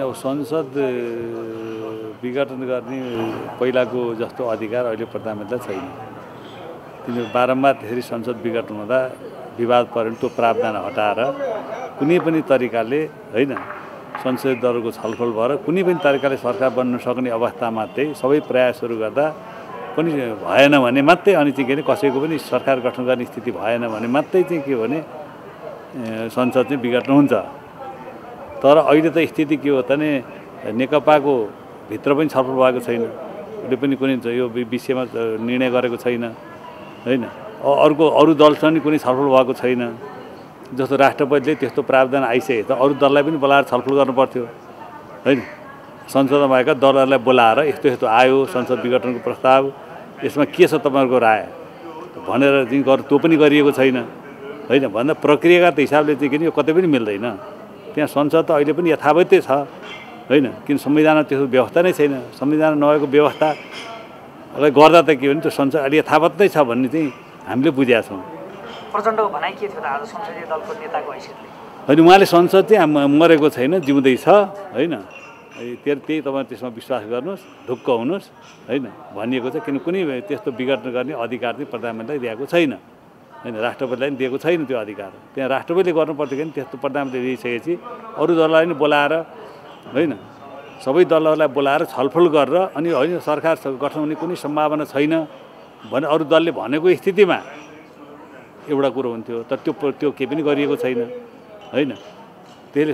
अब संसद विघटन गर्ने पहिलाको जस्तो अधिकार अहिले प्रधानमन्त्रीलाई छैन। तिनीहरू बारम्बार त्यसरी संसद विघटन हुँदा विवाद पऱ्यो त्यो प्रावधान हटाएर कुनै पनि तरिकाले होइन संसदीय दलको छलफल भएर कुनै पनि तरिकाले सरकार बन्न सक्ने अवस्थामा चाहिँ सबै प्रयासहरू गर्दा पनि भएन भने मात्रै अनि चाहिँ के अरे कसैको पनि सरकार गठन गर्ने स्थिति भएन भने मात्रै चाहिँ के भने संसद चाहिँ विघटन हुन्छ। तर अहिले त स्थिति के हो त भने नेकपाको भित्र पनि छलफल भएको छैन, उसले पनि कुनै यो विषयमा निर्णय गरेको छैन होइन। अरू दलसँग कुनै छलफल भएको छैन। जस्तो राष्ट्रपतिले त्यस्तो प्रावधान आइसके त अरू दललाई पनि बोलाएर छलफल गर्नु पर्थ्यो होइन। संसदमा भएका दलहरूलाई बोलाएर यस्तो यस्तो आयो संसद विघटनको प्रस्ताव, यसमा के छ तपाईँहरूको राय भनेर चाहिँ त्यो पनि गरिएको छैन होइन। भन्दा प्रक्रियागत हिसाबले चाहिँ किन यो कतै पनि मिल्दैन। त्यहाँ संसद त अहिले पनि यथावतै छ होइन, किन संविधानमा त्यस्तो व्यवस्था नै छैन। संविधान नभएको व्यवस्थालाई गर्दा त के हो भने त्यो संसद अहिले यथावत नै छ भन्ने चाहिँ हामीले बुझेका छौँ। प्रचण्डको भनाइ के थियो त आज संसदीय दलको नेताको हैसियतले? होइन, उहाँले संसद चाहिँ मरेको छैन, जिउँदै छ होइन। त्यही तपाईँ त्यसमा विश्वास गर्नुहोस्, ढुक्क हुनुहोस् होइन भनिएको छ। किन कुनै त्यस्तो विघटन गर्ने अधिकार चाहिँ प्रधानमन्त्रीलाई दिएको छैन होइन, राष्ट्रपतिलाई पनि दिएको छैन त्यो अधिकार। त्यहाँ राष्ट्रपतिले गर्नुपर्थ्यो कि त्यस्तो प्रधानमन्त्रीले दिइसकेपछि अरू दललाई पनि बोलाएर होइन सबै दलहरूलाई बोलाएर छलफल गरेर अनि होइन सरकार गठन हुने कुनै सम्भावना छैन भने अरू दलले भनेको स्थितिमा एउटा कुरो हुन्थ्यो। तर त्यो केही पनि गरिएको छैन होइन। त्यसले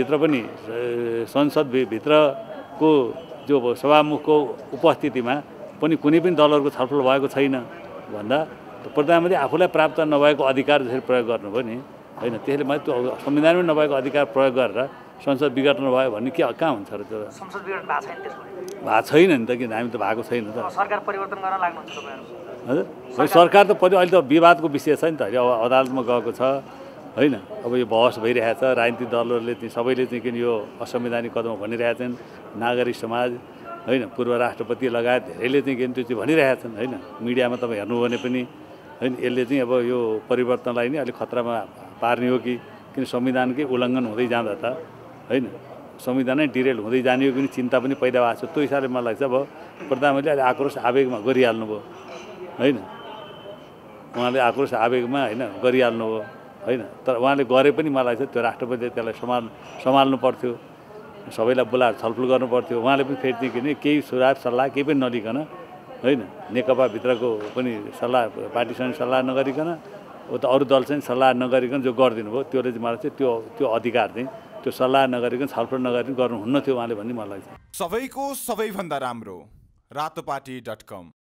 संसदभित्रको जो सभामुखको उपस्थितिमा पनि कुनै पनि दलहरूको छलफल भएको छैन भन्दा प्रधानमन्त्री आफूलाई प्राप्त नभएको अधिकार जसरी प्रयोग गर्नुभयो नि होइन, त्यसले मात्रै त्यो संविधानमै नभएको अधिकार प्रयोग गरेर संसद विघटन भयो भन्ने के कहाँ हुन्छ र? त्यो संसद विघटन भएको छैन, त्यसमा भएको छैन नि त, किन हामी त भएको छैन त। सरकार परिवर्तन गर्न लाग्नुहुन्छ तपाईँहरू? हजुर, सरकार त अहिले त विवादको विषय छ नि त, अहिले अब अदालतमा गएको छ होइन। अब यो बहस भइरहेछ, राजनीतिक दलहरूले चाहिँ सबैले चाहिँ किन यो असंवैधानिक कदम भनिरहेछन्, नागरिक समाज होइन पूर्व राष्ट्रपति लगायत धेरैले चाहिँ किन त्यो चाहिँ भनिरहेछन् होइन। मिडियामा तपाईँ हेर्नुभयो भने पनि होइन यसले चाहिँ अब यो परिवर्तनलाई नै अलिक खतरामा पार्ने हो कि किन संविधानकै उल्लङ्घन हुँदै जाँदा त होइन संविधानै डिरेल हुँदै जाने हो कि चिन्ता पनि पैदा भएको छ। त्यो हिसाबले मलाई लाग्छ अब प्रधानमन्त्रीले अहिले आक्रोश आवेगमा गरिहाल्नुभयो होइन, उहाँले आक्रोश आवेगमा होइन गरिहाल्नुभयो होइन। तर उहाँले गरे पनि मलाई लाग्छ त्यो राष्ट्रपतिले त्यसलाई सम्हाल्नु पर्थ्यो, सबैलाई बोलाएर छलफल गर्नु पर्थ्यो। उहाँले पनि फेरि चाहिँ किन केही सुझाव सल्लाह केही पनि नलिकन होइन नेकपाभित्रको पनि सल्लाह पार्टीसँग सल्लाह नगरिकन उता अरू दलसँग सल्लाह नगरिकन जो गरिदिनु भयो त्यसले चाहिँ मलाई चाहिँ त्यो अधिकार चाहिँ त्यो सल्लाह नगरिकन छलफल नगरिकन गर्नुहुन्न थियो उहाँले भन्ने मलाई लाग्छ। सबैको सबैभन्दा राम्रो रातोपाटी.com